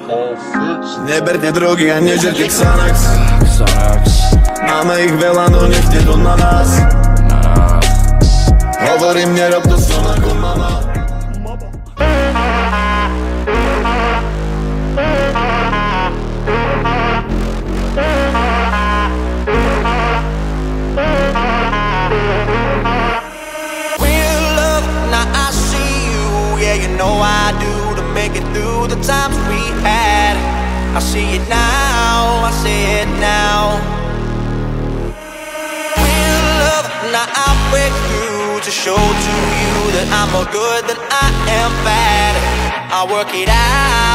Neberte drogy a nežerte Xanax. Máme ich veľa, no nechte to na nás. Hovorím, nerob to som ako mama. You know I do to make it through the times we had. I see it now, I see it now. Real love, now I'll break through to show to you that I'm more good than I am bad. I'll work it out.